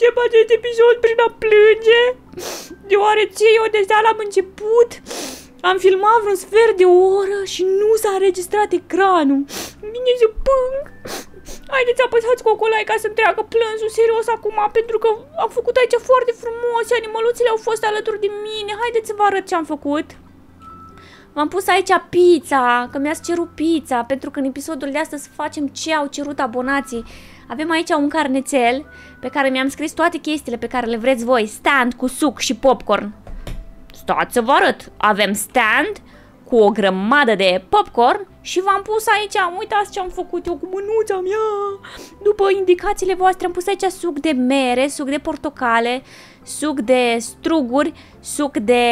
încep acest episod prin a plânge, deoarece eu deja l-am început. Am filmat vreun sfert de oră și nu s-a înregistrat ecranul. Vine să plâng. Haideți, apăsați cocolai ca să-mi treacă plânsul serios acum, pentru că am făcut aici foarte frumos și animăluțele au fost alături de mine. Haideți să vă arăt ce am făcut. V-am pus aici pizza, că mi-ați cerut pizza, pentru că în episodul de astăzi facem ce au cerut abonații. Avem aici un carnețel pe care mi-am scris toate chestiile pe care le vreți voi. Stand cu suc și popcorn. Stați să vă arăt. Avem stand cu o grămadă de popcorn și v-am pus aici, uitați ce am făcut eu cu mânuța mea. După indicațiile voastre am pus aici suc de mere, suc de portocale, suc de struguri, suc de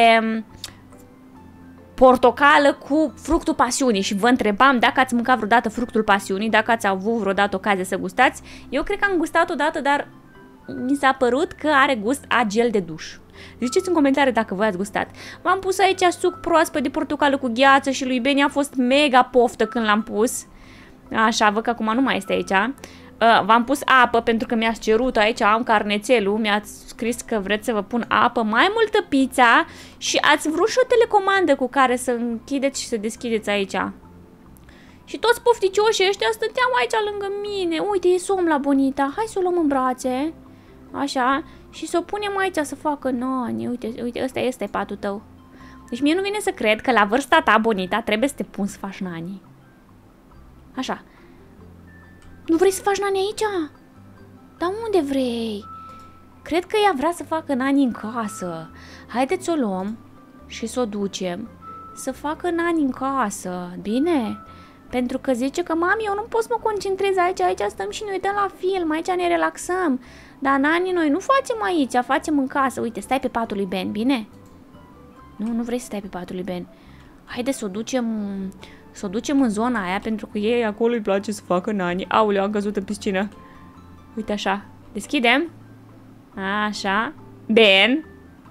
portocală cu fructul pasiunii și vă întrebam dacă ați mâncat vreodată fructul pasiunii, dacă ați avut vreodată ocazie să gustați. Eu cred că am gustat odată, dar mi s-a părut că are gust a gel de duș. Ziceți în comentarii dacă voi ați gustat. V-am pus aici suc proaspăt de portocală cu gheață și lui Beni a fost mega poftă când l-am pus. Așa, văd că acum nu mai este aici. V-am pus apă pentru că mi-ați cerut aici, am carnețelul, mi-ați scris că vreți să vă pun apă, mai multă pizza și ați vrut și o telecomandă cu care să închideți și să deschideți aici. Și toți pofticioșii ăștia stăteau aici lângă mine. Uite, e somn la Bonita, hai să o luăm în brațe. Așa, și să o punem aici să facă nani. Uite, uite, ăsta este patul tău. Deci mie nu vine să cred că la vârsta ta, Bonita, trebuie să te pun să faci nani. Așa. Nu vrei să faci nani aici? Dar unde vrei? Cred că ea vrea să facă nani în casă. Haideți să o luăm și să o ducem să facă nani în casă. Bine? Pentru că zice că, mami, eu nu pot să mă concentrez aici, aici stăm și ne uităm la film, aici ne relaxăm. Dar nani noi nu facem aici, facem în casă. Uite, stai pe patul lui Ben, bine? Nu, nu vrei să stai pe patul lui Ben. Haide să o ducem în zona aia, pentru că ei acolo îi place să facă nani. Aoleu, am căzut în piscină. Uite așa. Deschidem. Așa. Ben.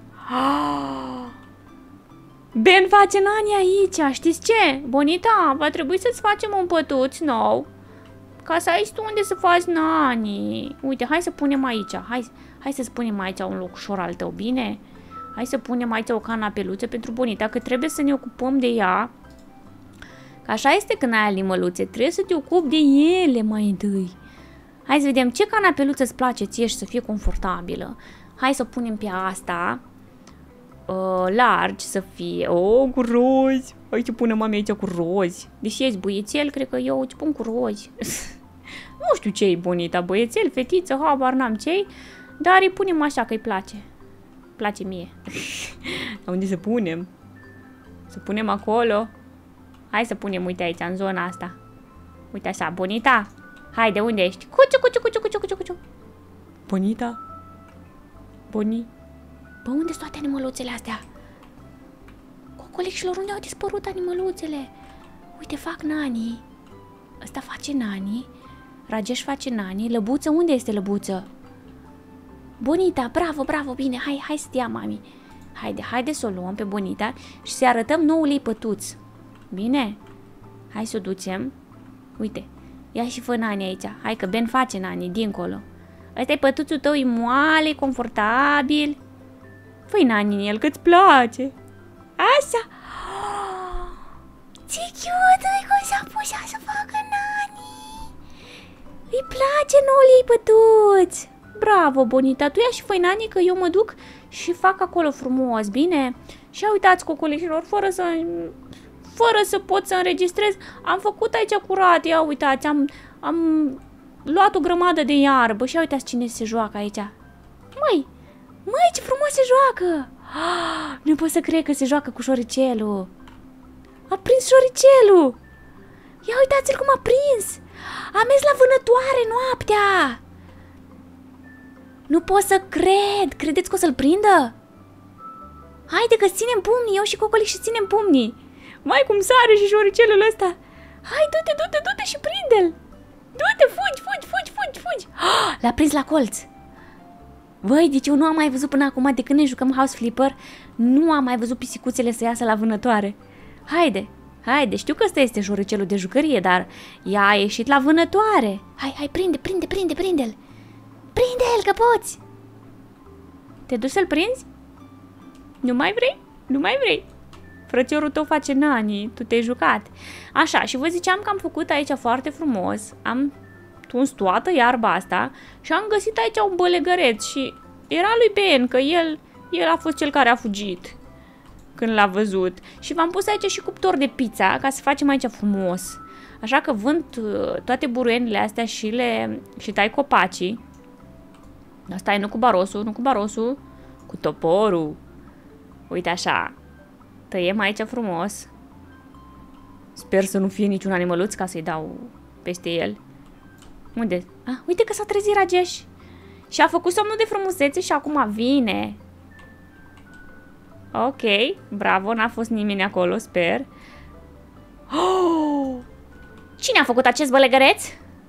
Ben face nani aici. Știți ce? Bonita, va trebui să-ți facem un pătuț nou, ca să ai tu unde să faci nani. Uite, hai să punem aici. Hai să punem aici un locușor al tău, bine? Hai să punem aici o canapeluță pentru Bonita, că trebuie să ne ocupăm de ea. Că așa este când ai animăluțe, trebuie să te ocupi de ele mai întâi. Hai să vedem ce canapeluță îți place ție și să fie confortabilă. Hai să o punem pe asta. Largi să fie. Cu rozi. Hai să punem mami aici cu rozi. Deși ești băiețel, cred că eu îți pun cu rozi. Nu știu ce-i Bonita, băiețel, fetiță, habar n-am ce-i, dar îi punem așa că îi place. Place mie. Unde să punem? Să punem acolo. Hai să punem, uite aici, în zona asta. Uite așa, Bonita. Haide, unde ești? Cuciu, cuciu, cuciu, cuciu, cuciu, cuciu. Bonita? Boni? Bă, unde sunt toate animăluțele astea? Cocolicilor, unde au dispărut animăluțele? Uite, fac nani. Ăsta face nani. Rageș face nani. Lăbuță, unde este Lăbuță? Bonita, bravo, bravo, bine, hai să te ia, mami. Haide să o luăm pe Bonita și să arătăm noul ei pătuț. Bine? Hai să o ducem. Uite, ia și fă nani aici. Hai că Ben face nani, dincolo. Ăsta e pătuțul tău, e moale, confortabil. Fă-i nani în el, că-ți place. Așa. Ce cute, cum s-a pus să facă nani. Îi place noul ei pătuț. Bravo, Bonita, tu ia și fă-i nani, că eu mă duc și fac acolo frumos, bine? Și uitați, cocolicilor, fără să pot să înregistrez, am făcut aici curat, ia uitați, am luat o grămadă de iarbă și uitați cine se joacă aici. Măi, ce frumos se joacă! Nu pot să cred că se joacă cu șoricelul. A prins șoricelul! Ia uitați-l cum a prins! A mers la vânătoare noaptea! Nu pot să cred! Credeți că o să-l prindă? Haide că ținem pumnii, eu și Cocolic și ținem pumnii! Mai cum sare și șoricelul ăsta! Hai, du-te și prinde-l! Du-te, fugi! L-a prins la colț! Băi, deci eu nu am mai văzut până acum, de când ne jucăm House Flipper, nu am mai văzut pisicuțele să iasă la vânătoare. Haide, știu că ăsta este șoricelul de jucărie, dar ea a ieșit la vânătoare. Hai, prinde-l! Prinde-l că poți! Te duci să-l prinzi? Nu mai vrei? Nu mai vrei? Frățiorul tău face nani, tu te-ai jucat. Așa, și vă ziceam că am făcut aici foarte frumos. Am tuns toată iarba asta și am găsit aici un bălegăreț și era lui Ben, că el a fost cel care a fugit când l-a văzut. Și v-am pus aici și cuptor de pizza ca să facem aici frumos. Așa că vând toate buruienile astea și tai copacii. Dar stai, nu cu barosul, nu cu barosul, cu toporul. Uite așa. Tăiem aici frumos. Sper să nu fie niciun animăluț ca să-i dau peste el. Unde? Ah, uite că s-a trezit Rajesh. Și a făcut somnul de frumusețe și acum vine. Ok, bravo, n-a fost nimeni acolo, sper. Oh! Cine a făcut acest bălegăreț?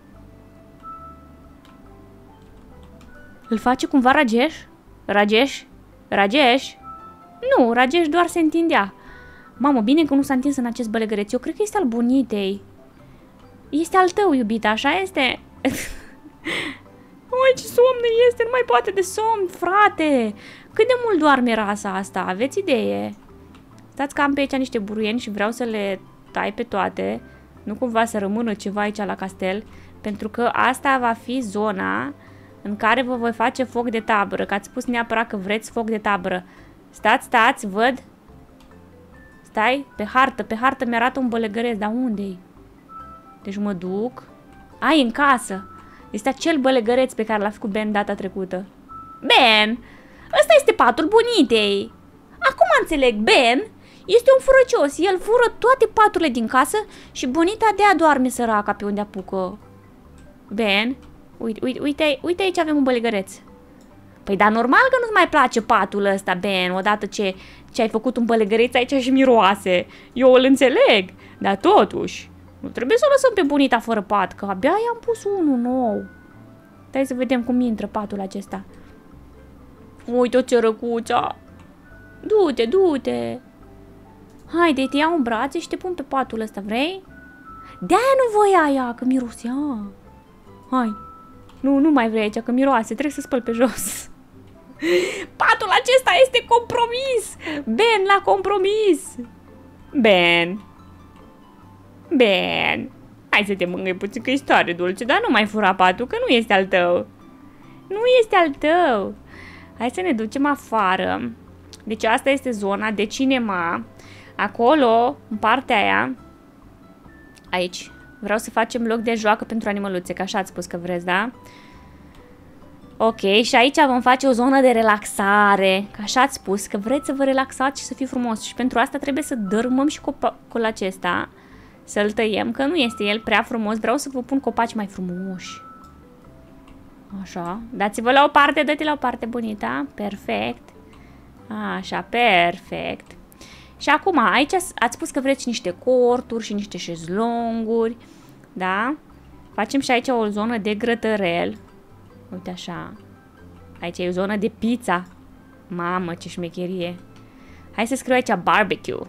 Îl face cumva Rajesh? Rajesh? Rajesh? Nu, Rajesh doar se întindea. Mamă, bine că nu s-a întins în acest bălegăreț. Eu cred că este al bunitei. Este al tău, iubita, așa este? Oi, ce somn este, nu mai poate de somn, frate. Cât de mult doarme rasa asta, aveți idee? Stați că am pe aici niște buruieni și vreau să le tai pe toate. Nu cumva să rămână ceva aici la castel. Pentru că asta va fi zona în care vă voi face foc de tabără. Că ați spus neapărat că vreți foc de tabără. Stați, văd. Stai, pe hartă mi-arată un bălegăreț, dar unde-i? Deci mă duc. Ai, în casă. Este acel bălegăreț pe care l-a făcut Ben data trecută. Ben, ăsta este patul bunitei. Acum înțeleg, Ben este un furăcios. El fură toate paturile din casă și bunita de-aia doarme săraca pe unde apucă. Ben, uite aici avem un bălegăreț. Păi dar normal că nu-ți mai place patul ăsta, Ben, odată ce ai făcut un bălegăreț aici și miroase. Eu îl înțeleg, dar totuși nu trebuie să o lăsăm pe bunita fără pat, că abia i-am pus unul nou. Stai să vedem cum intră patul acesta. Uite-o ce răcuța. Du-te, du-te. Haide, te iau în brațe și te pun pe patul ăsta, vrei? De-aia nu voia ea, că mirosea. Hai. Nu mai vrei aici, că miroase, trebuie să spăl pe jos. Patul acesta este compromis. Ben l-a compromis. Ben. Hai să te mângâi puțin că e tare dulce, dar nu mai fura patul, că nu este al tău. Nu este al tău. Hai să ne ducem afară. Deci asta este zona de cinema. Acolo, în partea aia, aici, vreau să facem loc de joacă pentru animăluțe, că așa ați spus că vreți, da? Ok, și aici vom face o zonă de relaxare, că așa ați spus, că vreți să vă relaxați și să fie frumos. Și pentru asta trebuie să dărâmăm și copacul acesta, să-l tăiem, că nu este el prea frumos. Vreau să vă pun copaci mai frumoși. Așa, dați-vă la o parte, dă-te la o parte, bunita. Perfect. Așa, perfect. Și acum, aici ați spus că vreți niște corturi și niște șezlonguri, da? Facem și aici o zonă de grătărel. Uite așa. Aici e o zonă de pizza. Mamă, ce șmecherie. Hai să scriu aici barbecue.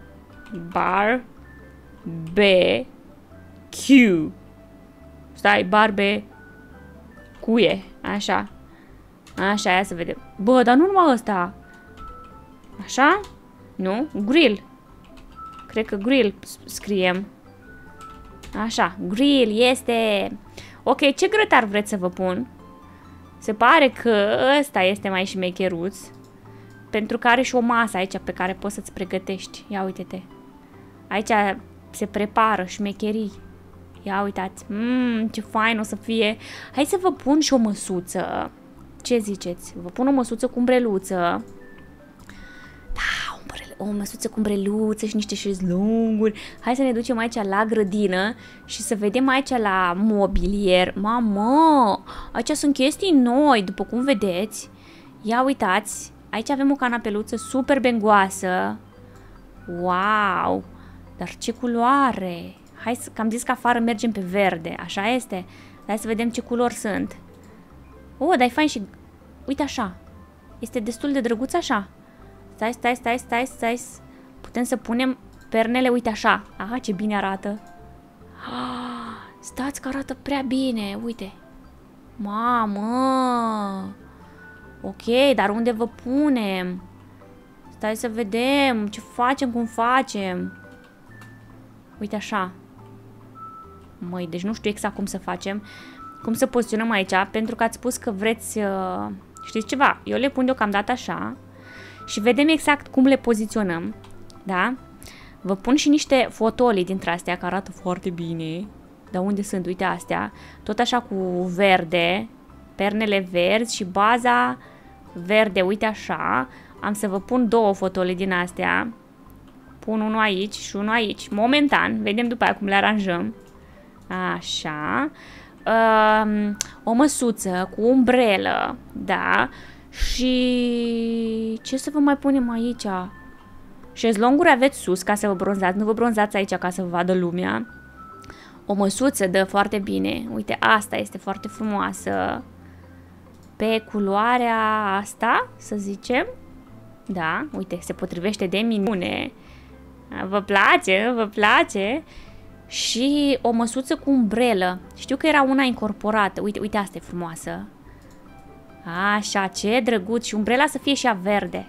Barbecue. Stai, barbecue. Așa. Așa, ia să vedem. Bă, dar nu numai ăsta. Așa? Nu? Grill. Cred că grill scriem. Așa, grill este. Ok, ce grătar vreți să vă pun? Se pare că ăsta este mai șmecheruț. Pentru că are și o masă aici pe care poți să-ți pregătești. Ia uite-te. Aici se prepară șmecherii. Ia uitați. Ce fain o să fie. Hai să vă pun și o măsuță. Ce ziceți? Vă pun o măsuță cu umbreluță. O măsuță cu umbreluță și niște șezlonguri. Hai să ne ducem aici la grădină și să vedem aici la mobilier. Mamă, aici sunt chestii noi, după cum vedeți. Ia uitați, aici avem o canapeluță super bengoasă. Wow, dar ce culoare. Hai că am zis că afară mergem pe verde, așa este. Hai să vedem ce culori sunt. Oh, dar e fain și... Uite așa, este destul de drăguț așa. Stai. Putem să punem pernele, uite așa. Aha, ce bine arată. Stați că arată prea bine, uite. Mamă! Ok, dar unde vă punem? Stai să vedem ce facem, cum facem. Uite așa. Măi, deci nu știu exact cum să facem. Cum să poziționăm aici, pentru că ați spus că vreți... știți ceva? Eu le pun deocamdată așa și vedem exact cum le poziționăm. Da? Vă pun și niște fotolii dintre astea care arată foarte bine. Dar unde sunt? Uite astea. Tot așa cu verde. Pernele verzi și baza verde. Uite așa. Am să vă pun două fotole din astea. Pun unul aici și unul aici. Momentan. Vedem după aia cum le aranjăm. Așa. O măsuță cu umbrelă. Da. Și... ce să vă mai punem aici? Șezlonguri aveți sus ca să vă bronzați. Nu vă bronzați aici ca să vă vadă lumea. O măsuță dă foarte bine. Uite, asta este foarte frumoasă. Pe culoarea asta, să zicem. Da, uite, se potrivește de minune. Vă place, vă place. Și o măsuță cu umbrelă. Știu că era una incorporată. Uite, uite, asta e frumoasă. Așa, ce drăguț. Și umbrela să fie și a verde.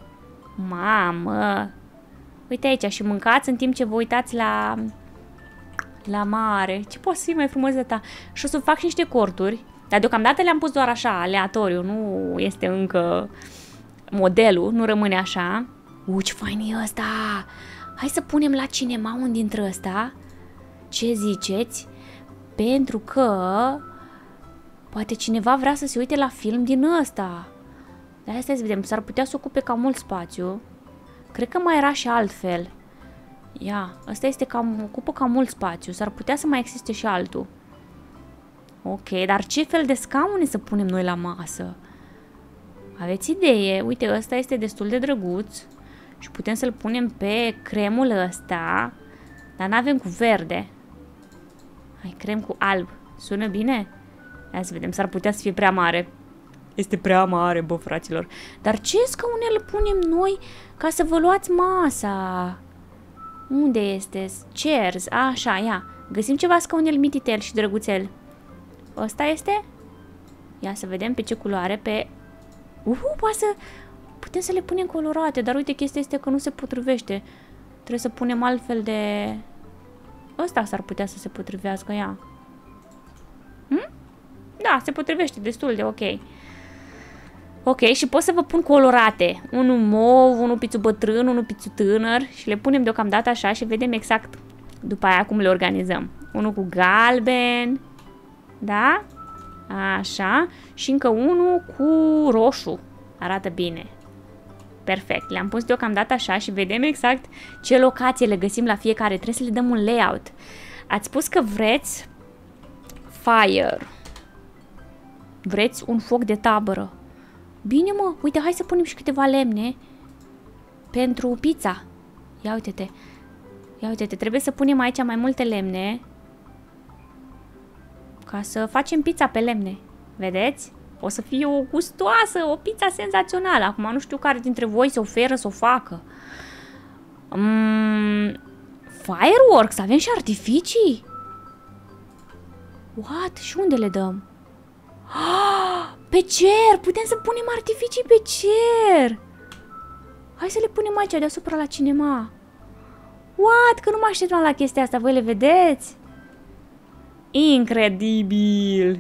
Mamă! Uite aici și mâncați în timp ce vă uitați la mare. Ce poate să fie mai frumos de ta? Și o să fac și niște corturi. Dar deocamdată le-am pus doar așa, aleatoriu. Nu este încă modelul. Nu rămâne așa. Ce fain e ăsta! Hai să punem la cinema un dintre ăsta. Ce ziceți? Pentru că poate cineva vrea să se uite la film din ăsta. Dar hai să vedem. S-ar putea să ocupe cam mult spațiu. Cred că mai era și altfel. Ia, ăsta este ocupă cam mult spațiu. S-ar putea să mai existe și altul. Ok, dar ce fel de scaune să punem noi la masă? Aveți idee? Uite, ăsta este destul de drăguț. Și putem să-l punem pe cremul ăsta. Dar n-avem cu verde. Hai, crem cu alb. Sună bine? Hai să vedem, s-ar putea să fie prea mare. Este prea mare, bă, fraților. Dar ce scaunele punem noi ca să vă luați masa? Unde este? Chairs. Așa, ia. Găsim ceva scaunel mititel și drăguțel. Ăsta este? Ia să vedem pe ce culoare. Pe... poate să... putem să le punem colorate. Dar uite, chestia este că nu se potrivește. Trebuie să punem altfel de... ăsta s-ar putea să se potrivească, ia. Da, se potrivește destul de ok. Ok, și pot să vă pun colorate. Unul mov, unul pițu bătrân, unul pițu tânăr. Și le punem deocamdată așa și vedem exact după aia cum le organizăm. Unul cu galben. Da? Așa. Și încă unul cu roșu. Arată bine. Perfect. Le-am pus deocamdată așa și vedem exact ce locație le găsim la fiecare. Trebuie să le dăm un layout. Ați spus că vreți fire. Vreți un foc de tabără. Bine, mă. Uite, hai să punem și câteva lemne pentru pizza. Ia uite-te. Ia uite-te. Trebuie să punem aici mai multe lemne ca să facem pizza pe lemne. Vedeți? O să fie o gustoasă, o pizza senzațională. Acum nu știu care dintre voi se oferă să o facă. Fireworks? Avem și artificii? What? Și unde le dăm? Pe cer! Putem să punem artificii pe cer! Hai să le punem aici deasupra la cinema. What? Că nu mă așteptam la chestia asta. Voi le vedeți? Incredibil!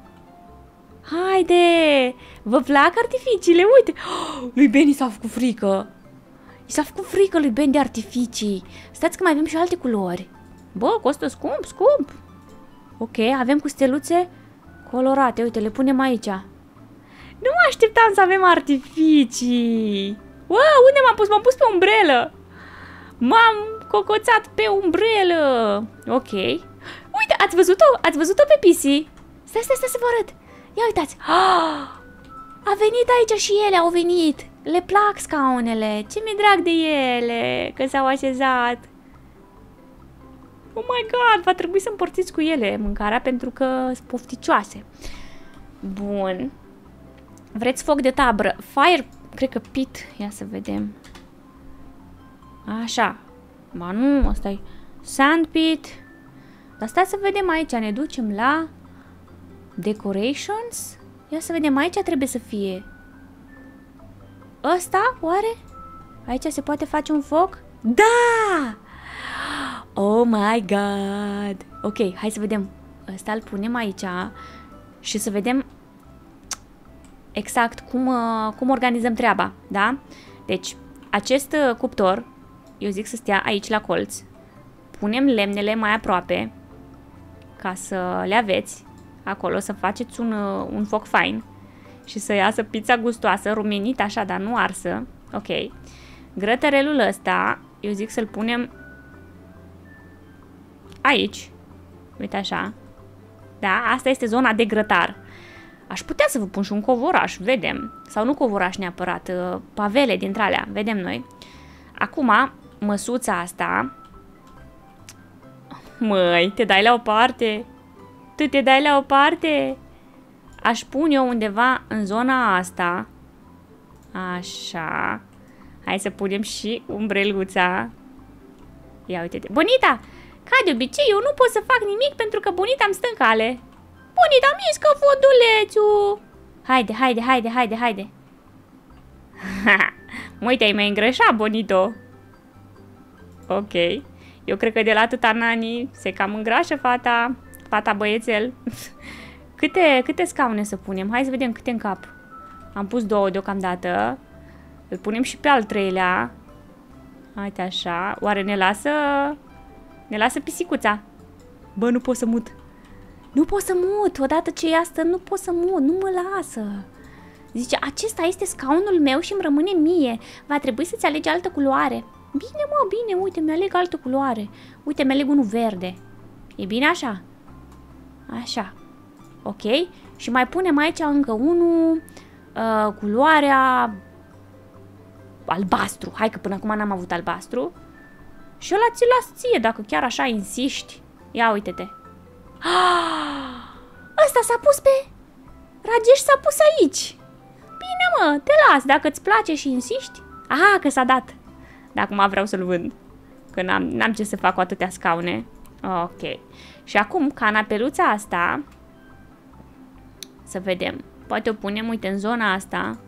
Haide! Vă plac artificiile? Uite! Lui Ben i s-a făcut frică. I s-a făcut frică lui Ben de artificii. Stați că mai avem și alte culori. Bă, costă scump, scump. Ok, avem cu steluțe colorate. Uite, le punem aici. Nu mă așteptam să avem artificii. Wow, unde m-am pus? M-am pus pe umbrelă. M-am cocoțat pe umbrelă. Ok. Uite, ați văzut-o? Ați văzut-o pe PC? Stai să vă arăt. Ia uitați. A venit aici și ele, au venit. Le plac scaunele. Ce mi-e drag de ele, că s-au așezat. Oh my god, va trebui să împărțiți cu ele mâncarea pentru că sunt pofticioase. Bun. Vreți foc de tabără? Fire, cred că pit. Ia să vedem. Așa. Ba nu, ăsta e sand pit. Dar stai să vedem aici, ne ducem la decorations. Ia să vedem, aici trebuie să fie. ăsta, oare? Aici se poate face un foc? Da! Oh my god! Ok, hai să vedem. Ăsta îl punem aici și să vedem exact cum organizăm treaba, da? Deci, acest cuptor, eu zic să stea aici la colț. Punem lemnele mai aproape ca să le aveți acolo, să faceți un foc fain și să iasă pizza gustoasă, rumenită așa, dar nu arsă. Ok. Grătărelul ăsta, eu zic să-l punem aici. Uite așa. Da, asta este zona de grătar. Aș putea să vă pun și un covoraș, vedem. Sau nu covoraș neapărat, pavele dintre alea, vedem noi. Acum, măsuța asta... Măi, te dai la o parte? Tu te dai la o parte? Aș pune eu undeva în zona asta. Așa. Hai să punem și umbreluța. Ia uite-te. Bonita! Ca de obicei, eu nu pot să fac nimic pentru că Bonita îmi stă în cale. Bonita, mișcă fondulețul! Haide, haide, haide, haide, haide. Măi, te-ai mai îngrășat, Bonito. Ok. Eu cred că de la atâta nani se cam îngrașă fata. Fata băiețel. Câte scaune să punem? Hai să vedem câte în cap. Am pus 2 deocamdată. Îl punem și pe al 3-lea. Uite așa. Oare ne lasă... Ne lasă pisicuța? Bă, nu pot să mut. Nu pot să mut. Odată ce e asta, nu pot să mut. Nu mă lasă. Zice, acesta este scaunul meu și îmi rămâne mie. Va trebui să-ți alegi altă culoare. Bine, mă, bine. Uite, mi-aleg altă culoare. Uite, mi-aleg unul verde. E bine așa? Așa. Ok. Și mai punem aici încă unul. Culoarea... albastru. Hai că până acum n-am avut albastru. Și ăla ți-l las ție, dacă chiar așa insiști. Ia uite-te. Ăsta s-a pus pe... Rageș s-a pus aici. Bine, mă, te las. Dacă îți place și insiști. Aha, că s-a dat. Dar acum vreau să-l vând. Că n-am ce să fac cu atâtea scaune. Ok. Și acum, canapeluța asta... Să vedem. Poate o punem, uite, în zona asta.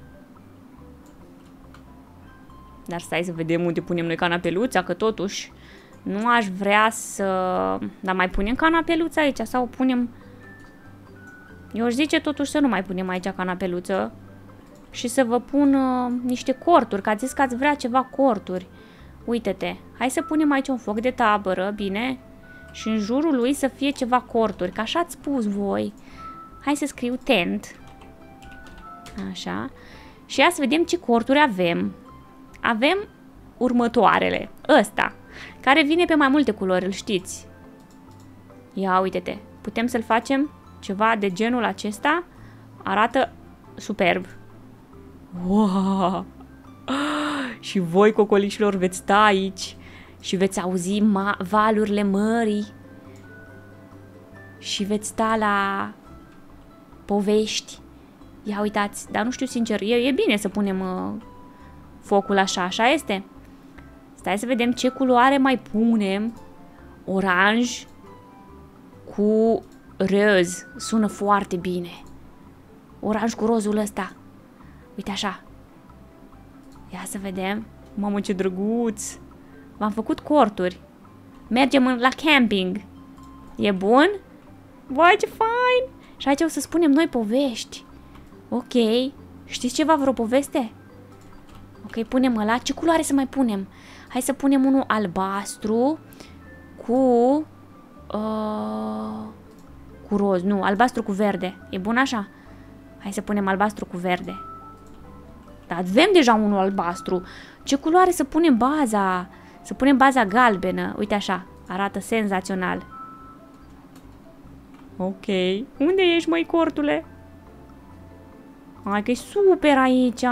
Dar stai să vedem unde punem noi canapeluța, că totuși nu aș vrea să... Dar mai punem canapeluța aici sau o punem... Eu aș zice totuși să nu mai punem aici canapeluță și să vă pun niște corturi, că ați zis că ați vrea ceva corturi. Uite-te, hai să punem aici un foc de tabără, bine? Și în jurul lui să fie ceva corturi, că așa ați spus voi. Hai să scriu tent. Așa. Și ia să vedem ce corturi avem. Avem următoarele. Ăsta, care vine pe mai multe culori, îl știți. Ia uite-te. Putem să-l facem ceva de genul acesta. Arată superb. Wow! Și voi, cocolișilor, veți sta aici și veți auzi valurile mării și veți sta la povești. Ia uitați, dar nu știu sincer, e bine să punem focul așa, așa este. Stai să vedem ce culoare mai punem. Oranj cu roz. Sună foarte bine. Oranj cu rozul ăsta. Uite așa. Ia să vedem. Mamă, ce drăguț. V-am făcut corturi. Mergem la camping. E bun? Vai, ce fain! Și aici o să spunem noi povești. Ok. Știți ceva, vreo poveste? Ok, punem ăla. Ce culoare să mai punem? Hai să punem unul albastru cu roz. Nu, albastru cu verde. E bun așa? Hai să punem albastru cu verde. Dar avem deja unul albastru. Ce culoare să punem baza? Să punem baza galbenă. Uite așa. Arată senzațional. Ok. Unde ești, măi, cortule? Hai că e super aici.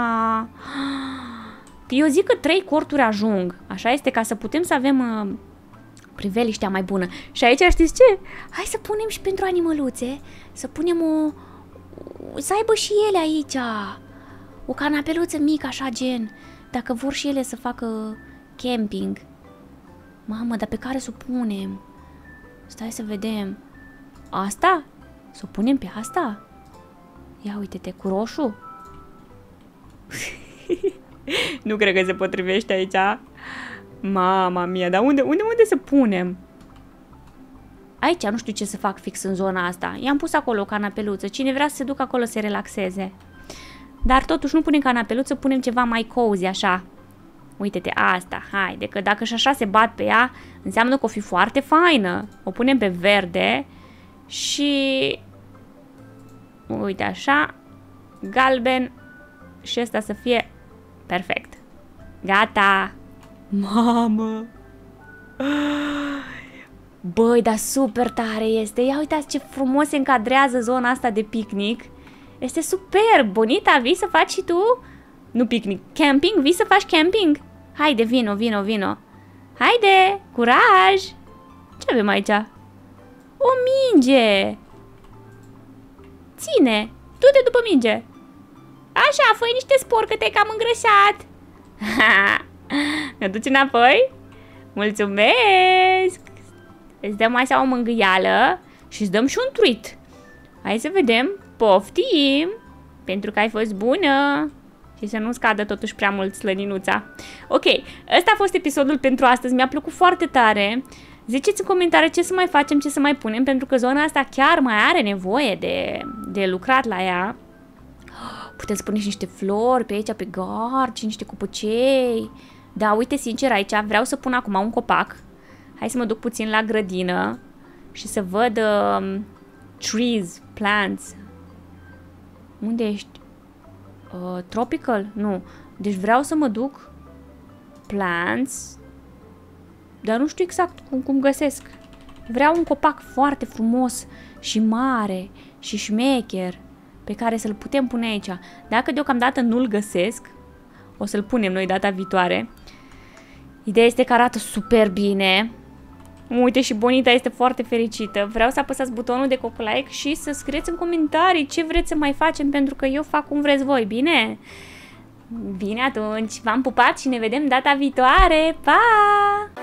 Eu zic că 3 corturi ajung. Așa este, ca să putem să avem priveliștea mai bună. Și aici știți ce? Hai să punem și pentru animăluțe. Să punem o... Să aibă și ele aici. O canapeluță mică, așa, gen. Dacă vor și ele să facă camping. Mamă, dar pe care să o punem? Stai să vedem. Asta? Să o punem pe asta? Ia uite-te, cu roșu. Nu cred că se potrivește aici. Mama mia, dar unde să punem? Aici nu știu ce să fac fix în zona asta. I-am pus acolo o canapeluță. Cine vrea să se ducă acolo să se relaxeze. Dar totuși nu punem canapeluță, punem ceva mai cozy, așa. Uite-te, asta, haide, că dacă și așa se bat pe ea, înseamnă că o fi foarte faină. O punem pe verde și... Uite așa, galben și ăsta să fie perfect. Gata! Mamă! Băi, dar super tare este. Ia uitați ce frumos se încadrează zona asta de picnic. Este super! Bonita, vii să faci și tu? Nu picnic, camping? Vii să faci camping? Haide, vino. Haide, curaj! Ce avem aici? O minge! Ține! Du-te după minge! Așa, fă niște spor că te-ai cam îngrășat! Mi-o duci înapoi? Mulțumesc! Îți dăm așa o mângâială și îți dăm și un treat. Hai să vedem. Poftim! Pentru că ai fost bună! Și să nu scadă totuși prea mult slăninuța. Ok, ăsta a fost episodul pentru astăzi. Mi-a plăcut foarte tare. Ziceți în comentarii ce să mai facem, ce să mai punem, pentru că zona asta chiar mai are nevoie de lucrat la ea. Putem să punem și niște flori pe aici, pe gard, și niște copăcei. Da, uite, sincer, aici vreau să pun acum un copac. Hai să mă duc puțin la grădină și să văd trees, plants. Unde ești? Tropical? Nu. Deci vreau să mă duc plants, dar nu știu exact cum găsesc. Vreau un copac foarte frumos și mare și șmecher pe care să-l putem pune aici. Dacă deocamdată nu-l găsesc, o să-l punem noi data viitoare. Ideea este că arată super bine. Uite, și Bonita este foarte fericită. Vreau să apăsați butonul de like și să scrieți în comentarii ce vreți să mai facem, pentru că eu fac cum vreți voi, bine? Bine, atunci, v-am pupat și ne vedem data viitoare. Pa!